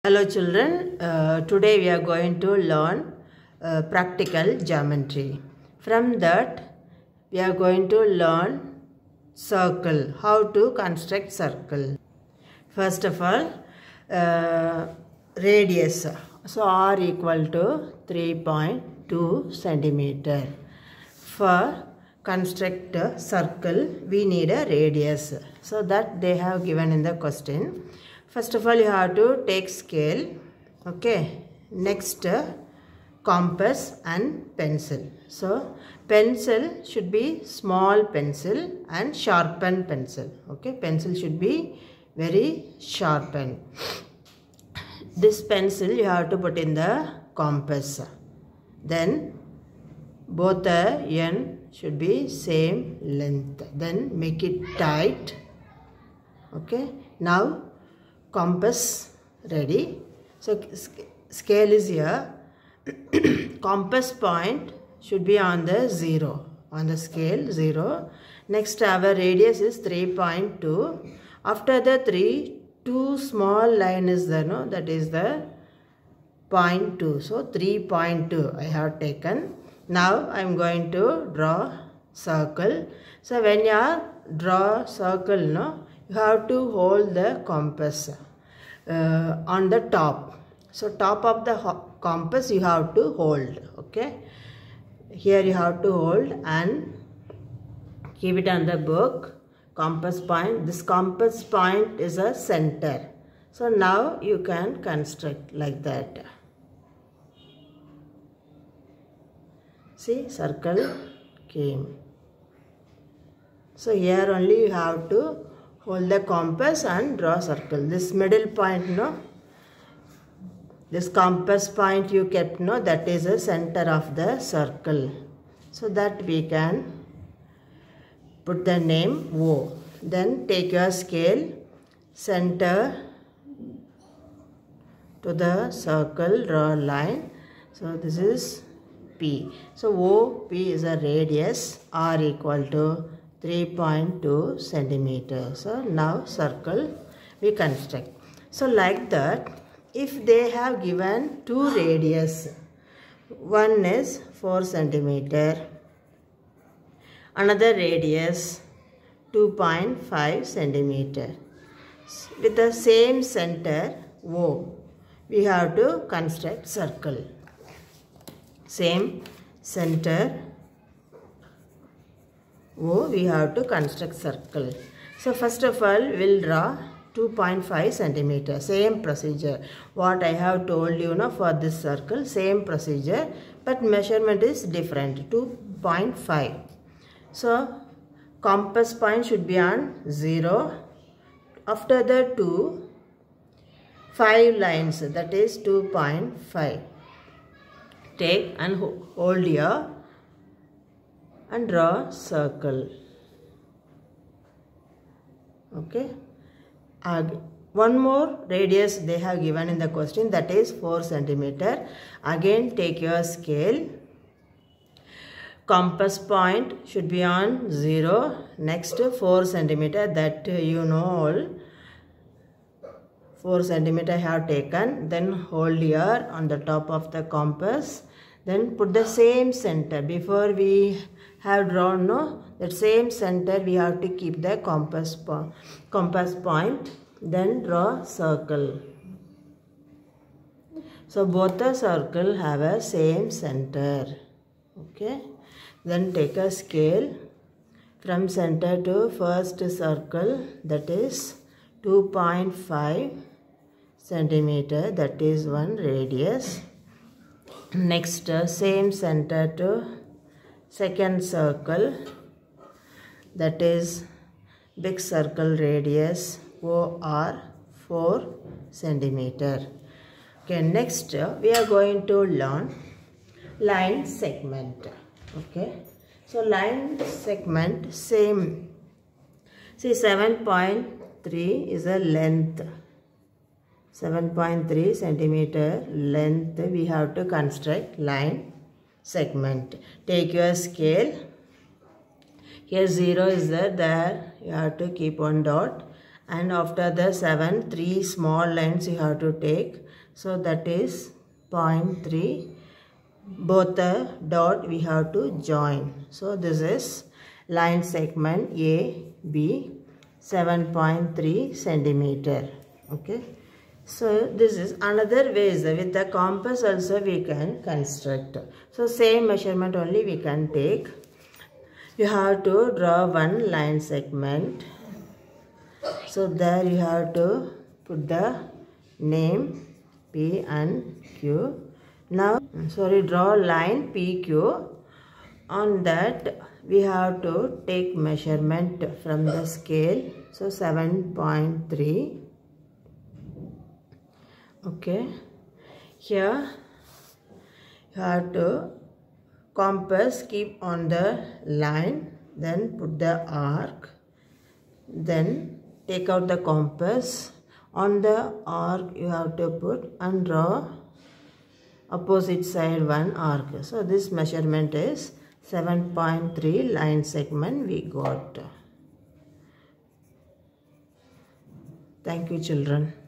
Hello children, today we are going to learn practical geometry. From that we are going to learn circle, how to construct circle. First of all, radius. So r equal to 3.2 centimeter. For construct a circle we need a radius. So that they have given in the question. First of all, you have to take scale. Okay. Next, compass and pencil. So, pencil should be small pencil and sharpened pencil. Okay. Pencil should be very sharpened. This pencil you have to put in the compass. Then, both the end should be same length. Then, make it tight. Okay. Now, compass ready. So scale is here. Compass point should be on the 0. On the scale 0. Next our radius is 3.2. After the 3, 2 small line is there, no? That is the 0.2. So 3.2 I have taken. Now I am going to draw circle. So when you draw circle, no, you have to hold the compass on the top. So top of the compass you have to hold. Okay. Here you have to hold and keep it on the book. Compass point. This compass point is a center. So now you can construct like that. See, circle came. So here only you have to hold the compass and draw circle. This middle point, no? This compass point you kept, no? That is the center of the circle. So that we can put the name O. Then take your scale, center to the circle, draw a line. So this is P. So OP is a radius, R equal to 3.2 centimeters. So now circle we construct. So like that, if they have given two radius, one is 4 centimeter, another radius 2.5 centimeter. With the same center O, we have to construct circle. Same center O, we have to construct circle. So first of all, we'll draw 2.5 centimeter. Same procedure. What I have told you, no, for this circle, same procedure, but measurement is different. 2.5. So compass point should be on 0. After the 2, 5 lines, that is 2.5. Take and hold here and draw circle. Okay. One more radius they have given in the question, that is 4 centimeter. Again take your scale. Compass point should be on 0. Next 4 centimeter, that you know all. 4 centimeter I have taken. Then hold here on the top of the compass. Then put the same center. Before we have drawn, no, that same center we have to keep the compass point. Then draw circle. So both the circle have a same center. Okay. Then take a scale from center to first circle, that is 2.5 centimeter, that is one radius. Next same center to second circle, that is big circle radius OR 4 centimeter. Okay, next we are going to learn line segment. Okay, so line segment same. See, 7.3 is a length. 7.3 centimeter length we have to construct line segment. Take your scale. Here 0 is there you have to keep one dot and after the 7, 3 small lines you have to take. So that is 0.3. Both the dot we have to join. So this is line segment A, B, 7.3 centimeter. Okay. So this is another ways with the compass also we can construct. So same measurement only we can take. You have to draw one line segment. So there you have to put the name P and Q. Now draw line PQ. On that we have to take measurement from the scale. So 7.3. Okay. Here you have to compass keep on the line, then put the arc, then take out the compass. On the arc you have to put and draw opposite side one arc. So this measurement is 7.3 line segment we got. Thank you, children.